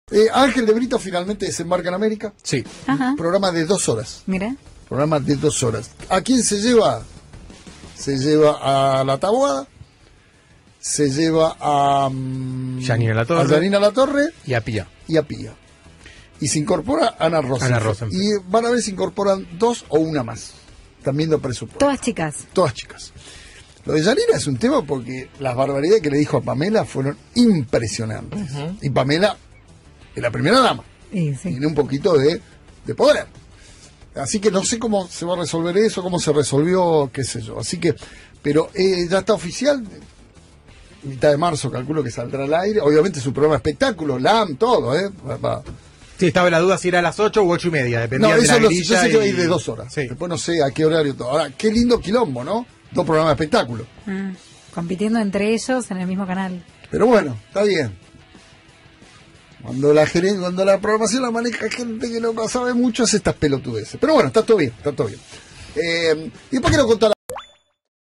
Ángel de Brito finalmente desembarca en América. Sí. Ajá. Programa de 2 horas. Mira. Programa de 2 horas. ¿A quién se lleva? Se lleva a La Taboada. Se lleva a Janina Latorre. a Janina Latorre Y a Pía. y a Pía. Y se incorpora Ana Rosenfeld. Ana Rosenfeld. Y van a ver si incorporan 2 o una más. También de presupuesto. Todas chicas. Todas chicas. Lo de Janina es un tema porque las barbaridades que le dijo a Pamela fueron impresionantes. Y Pamela es la primera dama. Sí, sí. Tiene un poquito de poder. Así que no sé cómo se va a resolver eso, cómo se resolvió, qué sé yo. Así que, pero ya está oficial. Mitad de marzo calculo que saldrá al aire. Obviamente su programa de espectáculo, LAM, todo, Sí, estaba la duda si era a las 8 u 8 y media, dependía de la yo grilla. sé que va a ir de 2 horas. Sí. Después no sé a qué horario todo. Ahora, qué lindo quilombo, ¿no? 2 programas de espectáculo. Compitiendo entre ellos en el mismo canal. Pero bueno, está bien. Cuando la programación la maneja gente que no sabe mucho, hace estas pelotudeces. Pero bueno, está todo bien, está todo bien. ¿Y por qué no contar?